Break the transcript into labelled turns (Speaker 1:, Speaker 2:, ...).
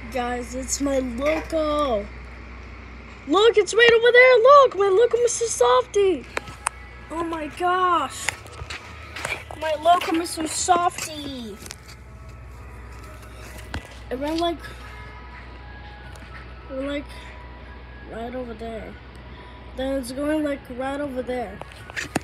Speaker 1: Guys, it's my loco. Look, it's right over there. Look, my loco, Mr. Softy. Oh my gosh. My loco, Mr. Softy. It ran like right over there. Then it's going like right over there.